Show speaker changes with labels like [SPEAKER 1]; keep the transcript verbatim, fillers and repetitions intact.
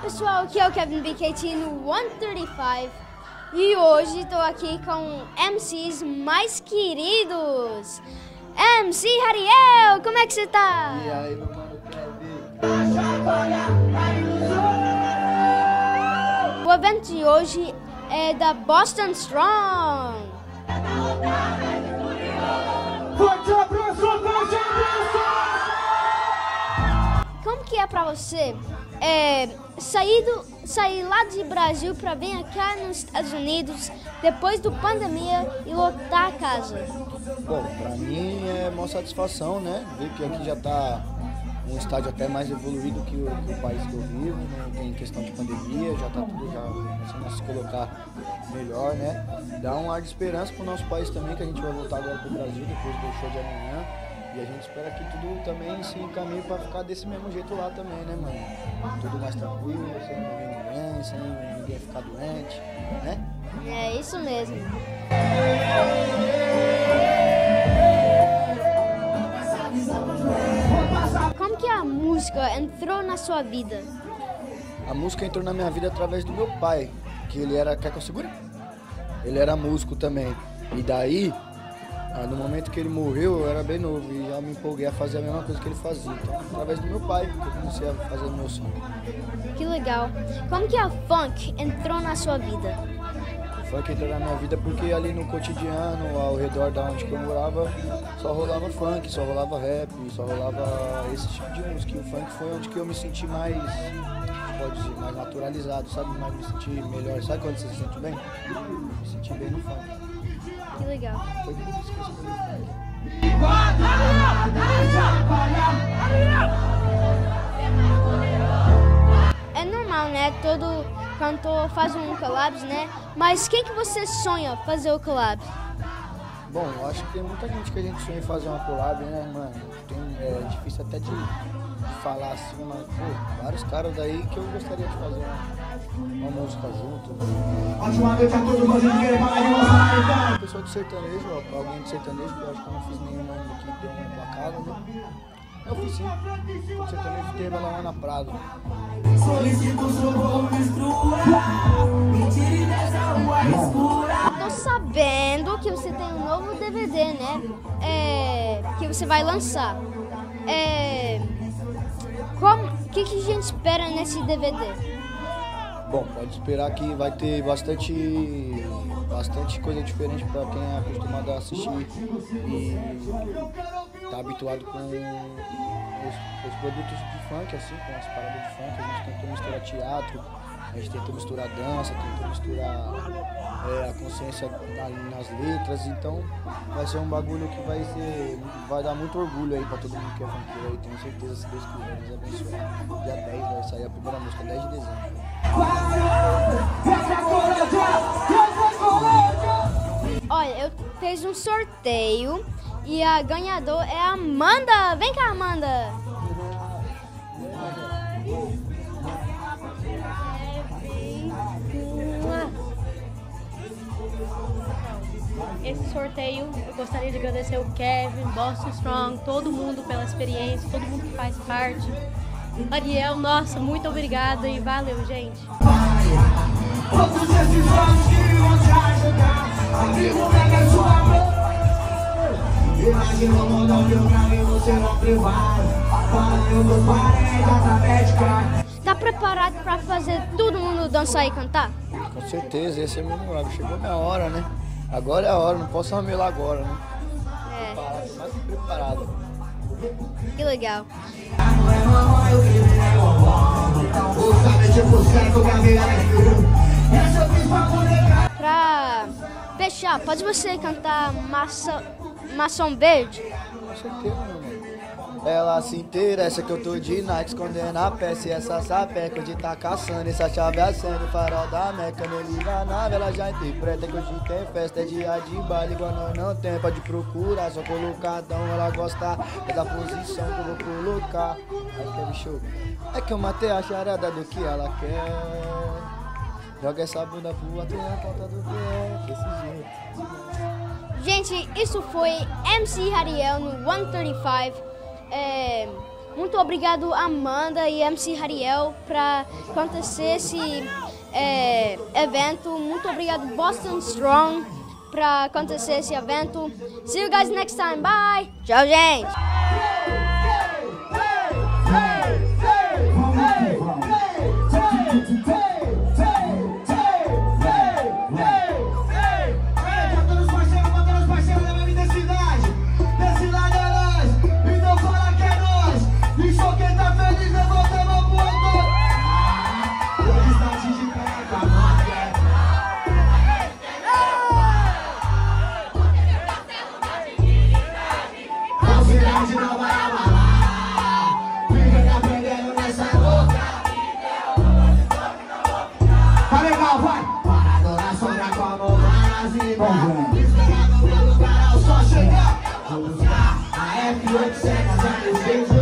[SPEAKER 1] pessoal, aqui é o Kevin B K T no cento e trinta e cinco e hoje estou aqui com M Cs mais queridos. M C Hariel, como é que você tá?
[SPEAKER 2] E aí, meu mano Kevin?
[SPEAKER 1] O evento de hoje é da Boston Strong. Como que é pra você é, sair, do, sair lá de Brasil para vir aqui nos Estados Unidos depois da pandemia e lotar a casa?
[SPEAKER 2] Bom, pra mim é uma satisfação, né? Ver que aqui já tá um estádio até mais evoluído que o, que o país que eu vivo, né? Tem questão de pandemia, já tá tudo já começando a se colocar melhor, né? Dá um ar de esperança pro nosso país também, que a gente vai voltar agora pro Brasil depois do show de amanhã. E a gente espera que tudo também se encaminhe para ficar desse mesmo jeito lá também, né, mano? Tudo mais tranquilo, sem ninguém doente, sem ninguém ficar doente, né?
[SPEAKER 1] É isso mesmo. Como que a música entrou na sua vida?
[SPEAKER 2] A música entrou na minha vida através do meu pai, que ele era... Quer que eu segure? Ele era músico também. E daí... Ah, no momento que ele morreu, eu era bem novo e já me empolguei a fazer a mesma coisa que ele fazia. Então, através do meu pai, que eu comecei a fazer o meu som.
[SPEAKER 1] Que legal. Como que a funk entrou na sua vida?
[SPEAKER 2] O funk entrou na minha vida porque ali no cotidiano, ao redor da onde que eu morava, só rolava funk, só rolava rap, só rolava esse tipo de música. E o funk foi onde que eu me senti mais, pode dizer, mais naturalizado, sabe? Mais me senti melhor. Sabe quando você se sente bem? Me senti bem no funk.
[SPEAKER 1] Que legal.
[SPEAKER 2] Foi por isso que eu escolhi o funk.
[SPEAKER 1] É normal, né? Todo cantor faz um collab, né? Mas quem que você sonha fazer o collab?
[SPEAKER 2] Bom, eu acho que tem muita gente que a gente sonha em fazer uma collab, né, mano? Tem, é difícil até de, de falar assim, mas, pô, vários caras daí que eu gostaria de fazer uma, uma música junto. Pessoa de sertanejo, ó, alguém de sertanejo, que eu acho que eu não fiz nenhuma ainda aqui, deu uma emplacada, né? Eu fiz sim, o sertanejo teve ela lá na Prado.
[SPEAKER 1] Tô sabendo que você tem um novo D V D, né? É, que você vai lançar. É, como, o que, que a gente espera nesse D V D?
[SPEAKER 2] Bom, pode esperar que vai ter bastante, bastante coisa diferente para quem é acostumado a assistir e tá habituado com os, os produtos de funk, assim, com as paradas de funk. A gente tentou misturar teatro, a gente tentou misturar dança, tentou misturar é, a consciência na, nas letras, então vai ser um bagulho que vai ser, vai dar muito orgulho aí para todo mundo que é funkeiro aí, tenho certeza, se Deus quiser, Deus abençoe. Dia dez vai sair a primeira música, dez de dezembro.
[SPEAKER 1] Olha, eu fiz um sorteio e a ganhadora é a Amanda. Vem cá, Amanda.
[SPEAKER 3] Esse sorteio, eu gostaria de agradecer o Kevin, Boston Strong, todo mundo pela experiência, todo mundo que faz parte. Ariel, nossa, muito obrigada e valeu, gente.
[SPEAKER 1] Tá preparado pra fazer todo mundo dançar e cantar?
[SPEAKER 2] Com certeza, esse é o meu memória. Chegou a minha hora, né? Agora é a hora, não posso ramelar agora, né?
[SPEAKER 1] É.
[SPEAKER 2] Preparado, mais que preparado.
[SPEAKER 1] Que legal. Pra fechar, pode você cantar Maçã, Maçã Verde?
[SPEAKER 2] Com certeza, meu mano. Ela se inteira, essa que eu tô de Nike, escondendo a peça. E essa sapeca de tá caçando, essa chave acende, o farol da Meca. Não liga a nave, ela já interpreta que hoje tem festa, é dia de baile, igual nós não tem. Pode procurar, só colocadão, ela gosta da posição que eu vou colocar. Aí teve show. É que eu matei a charada do que ela quer. Joga essa bunda pro outro na ponta do pé, desse jeito.
[SPEAKER 1] Gente, isso foi M C Hariel no cento e trinta e cinco. É, Muito obrigado, Amanda e M C Rariel, para acontecer esse é, evento. Muito obrigado, Boston Strong, para acontecer esse evento. See you guys next time. Bye. Tchau, gente.
[SPEAKER 4] Não vai abalar, vive aprendendo nessa louca. Tá legal, vai! Parado na sombra como parasita, esperando no meu lugar ao só chegar. Vou buscar a F oito setas, a